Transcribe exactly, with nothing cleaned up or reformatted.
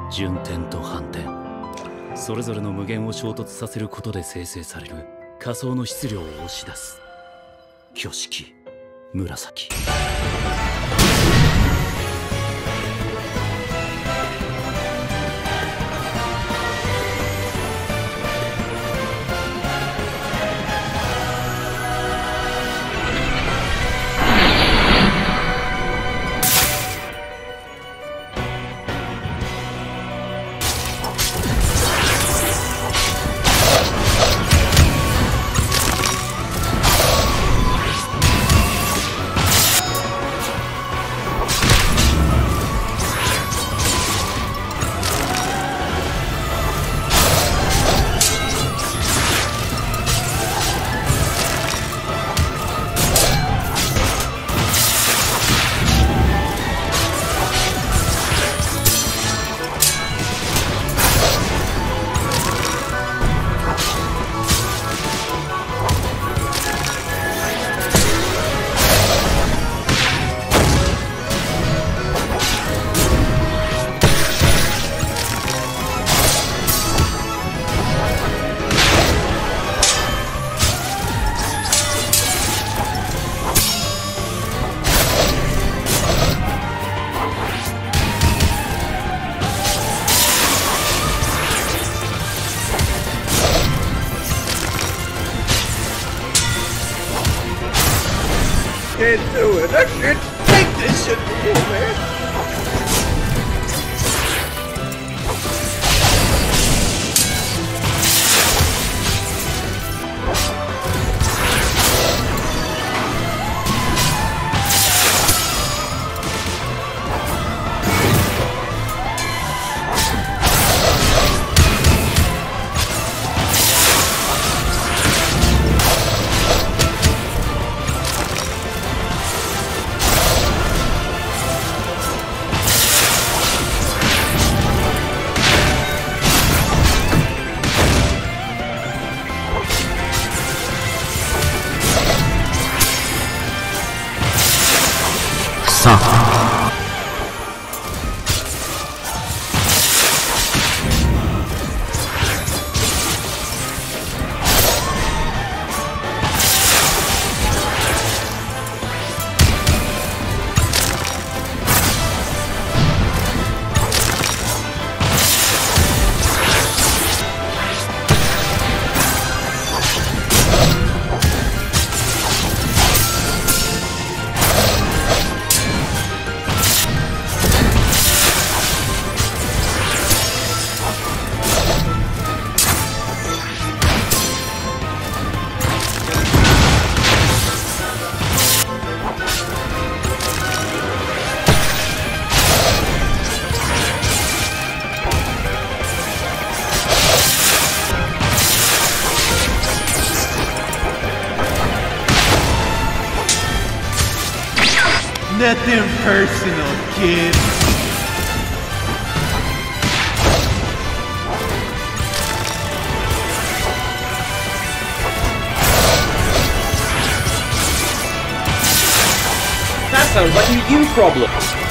順転と反転、それぞれの無限を衝突させることで生成される仮想の質量を押し出す。挙式紫。 Can't do it. I can't take this shit anymore, man. Nothing personal, kid. That sounds like a you problem.